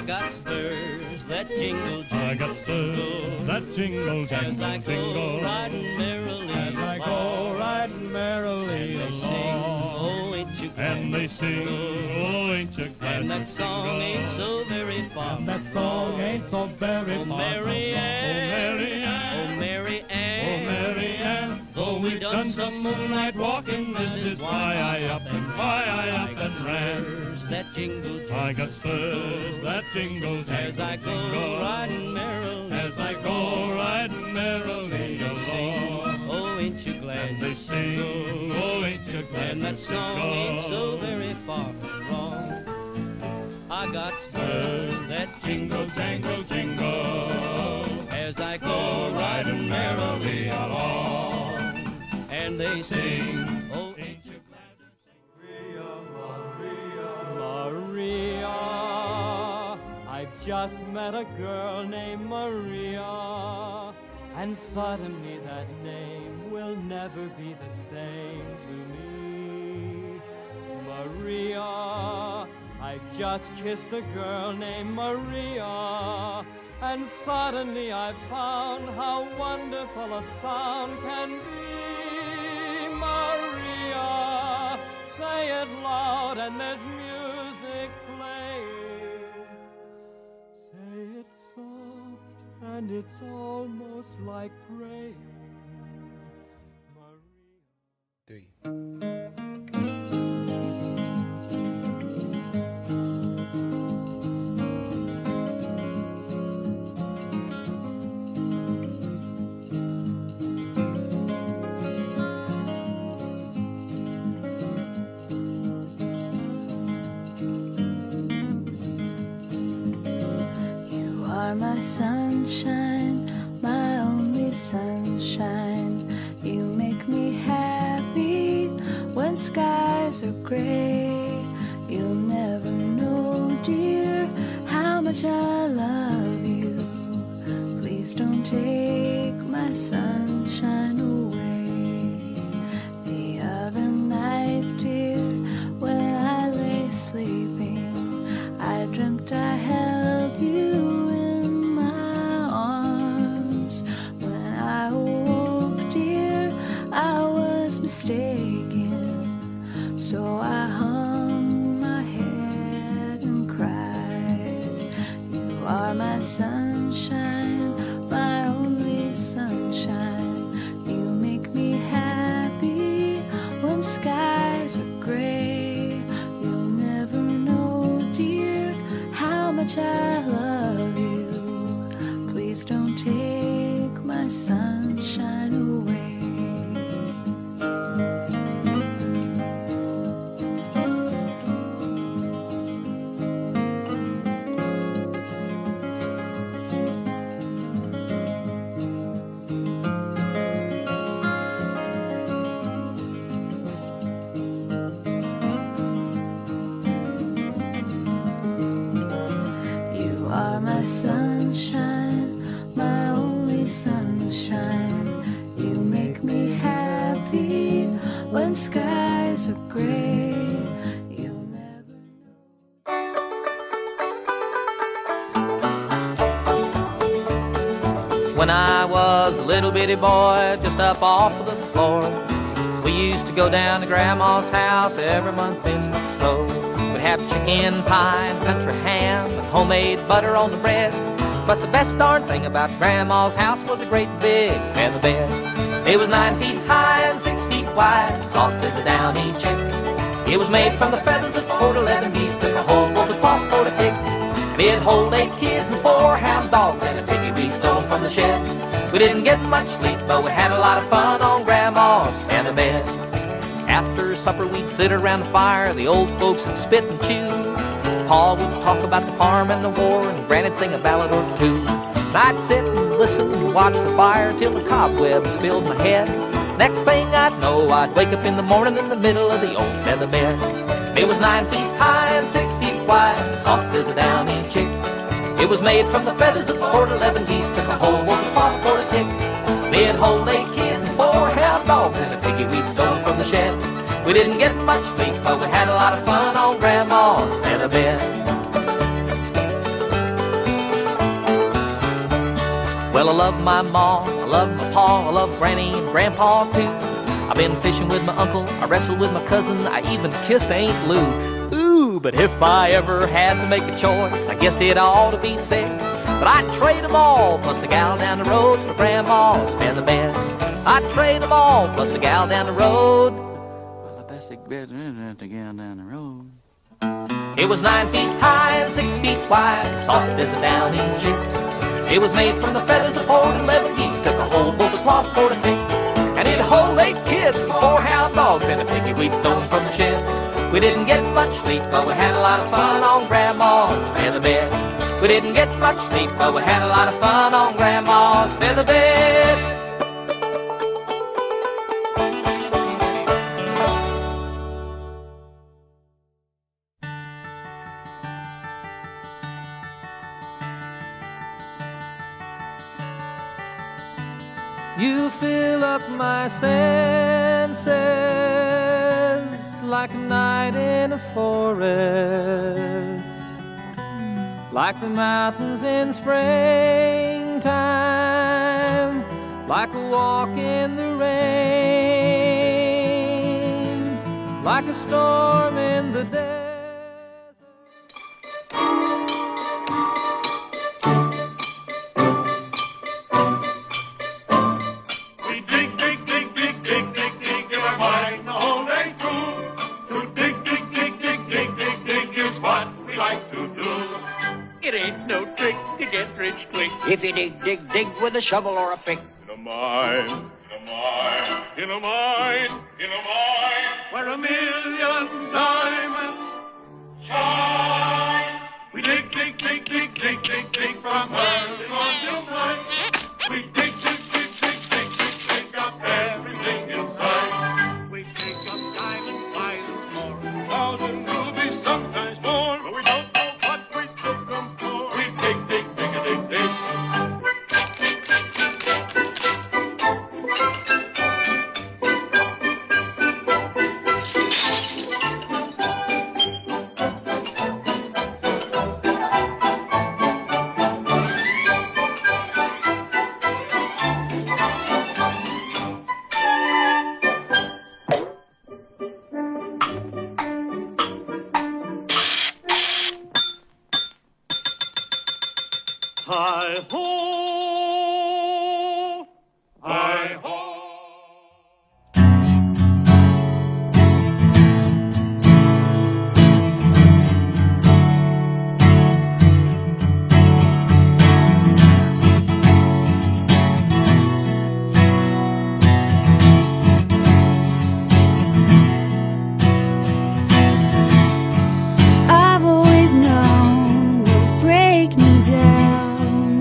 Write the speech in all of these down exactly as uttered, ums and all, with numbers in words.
I got spurs that jingle, jingle, I got spurs that jingle, jangle, as I go jingle, riding merrily as I go riding merrily along. Oh, ain't you glad? And they sing, oh, ain't you glad? And that song ain't so very far. And that song ain't so very Oh, far. Mary Ann, Oh, Mary Ann, oh, Mary Ann, oh, Mary Ann. though we've done some moonlight walking, this is why I up and why I up I got and ran. spurs that jingle, jingle, I got spurs that jingle, as jangle, I go jingle, riding merrily, as I go riding merrily along. oh, ain't you glad? And they sing, oh, ain't you glad? And that song ain't so very far from wrong. I got spurs that jingle, jangle, jingle, as I go riding merrily along. And they sing, oh, ain't you glad? Maria, Maria, I've just met a girl named Maria, and suddenly that name will never be the same to me. Maria, I've just kissed a girl named Maria, and suddenly I've found how wonderful a sound can be. Maria, say it loud and there's music playing. Say it soft and it's almost like praying. Maria. Three. My sunshine, my only sunshine. You make me happy when skies are gray. You'll never know, dear, how much I love you. Please don't take my sunshine away. The other night, dear, when I lay sleeping, I dreamt I held you mistaken, so I hung my head and cried. You are my sunshine, my only sunshine. You make me happy when skies are gray. You'll never know, dear, how much I love you. Please don't take my sunshine away. Sunshine, my only sunshine. You make me happy when skies are gray. You'll never know. When I was a little bitty boy, just up off of the floor, we used to go down to Grandma's house every month in the snow. We'd have chicken pie and country ham and homemade butter on the bread. But the best darn thing about Grandma's house was a great big feather bed. It was nine feet high and six feet wide, soft as a downy chick. It was made from the feathers of four to eleven geese, took a whole full to cloth for a tick. It'd hold eight kids and four hound dogs and a piggy we stole from the shed. We didn't get much sleep, but we had a lot of fun on Grandma's feather bed. After supper we'd sit around the fire, the old folks would spit and chew. Pa would talk about the farm and the war, and Granny'd sing a ballad or two. And I'd sit and listen and watch the fire till the cobwebs filled my head. Next thing I'd know, I'd wake up in the morning in the middle of the old feather bed. It was nine feet high and six feet wide, soft as a downy chick. It was made from the feathers of four to eleven geese, took a whole wolf cloth for a tick. It'd hold eight kids and four hound dogs and a piggy we stole from the shed. We didn't get much sleep, but we had a lot of fun on Grandma's feather bed. I love my ma, I love my pa, I love granny and grandpa too. I've been fishing with my uncle, I wrestled with my cousin, I even kissed Aunt Lou. Ooh, but if I ever had to make a choice, I guess it ought to be said but I'd trade them all, plus the gal down the road for grandma's been the best. I'd trade them all, plus the gal down the road. Well, the best bed is the gal down the road. It was nine feet high and six feet wide, soft as a downy chick. It was made from the feathers of four eleven geese, took a whole bolt of cloth for to tick. And it'd hold eight kids, four hound dogs, and a piggy weed stone from the shed. We didn't get much sleep, but we had a lot of fun on Grandma's feather bed. We didn't get much sleep, but we had a lot of fun on Grandma's feather bed. You fill up my senses like a night in a forest, like the mountains in springtime, like a walk in the rain, like a storm in the desert. If you dig, dig, dig with a shovel or a pick. In a mine, in a mine, in a mine, in a mine, where a million diamonds shine. We dig, dig, dig, dig, dig, dig, dig from early morn till night. We dig, dig, dig, dig, dig, dig, dig up everything inside. We dig up diamond prizes for a thousand rubies, sometimes more, but we don't know what we dig them for. We dig, dig, dig, dig, dig. Hi-ho, hi-ho. I've always known you'll break me down.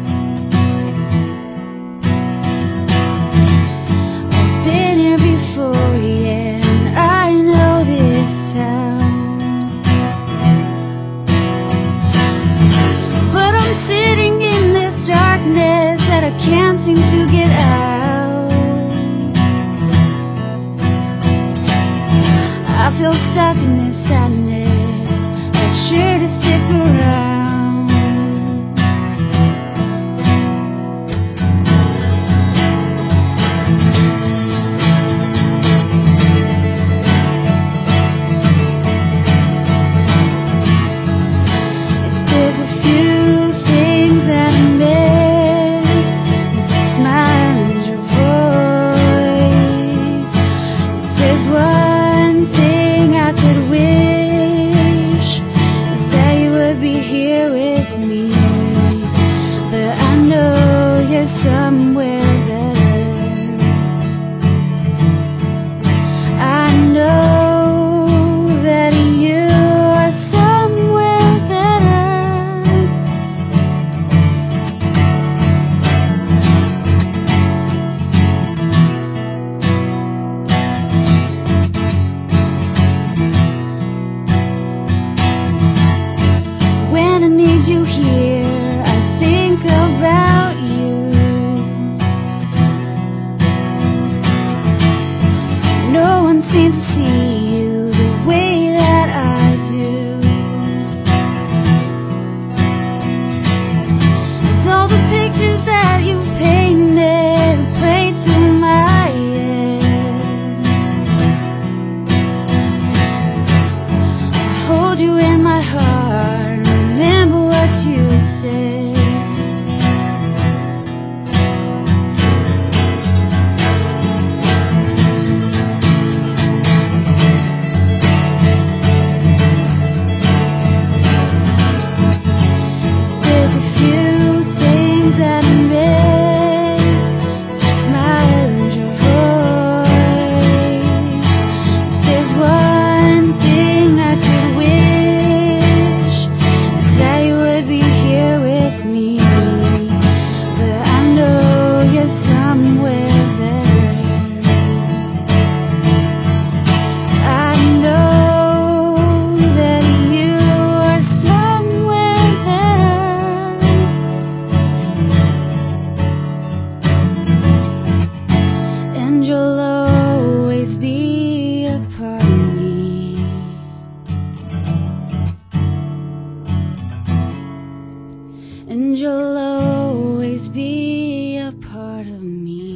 I've been here before, yeah, and I know this town. But I'm sitting in this darkness that I can't seem to get out. I feel stuck in this sadness, not sure to stick around. If there's a few things that I miss, it's your smile and your voice. If there's one thing I could wish, is that you would be here with me. But I know you're somewhere better. I know that you are somewhere better. When I need you here, I think about you. No one seems to see you the way that I do. And all the pictures that you've and you'll always be a part of me.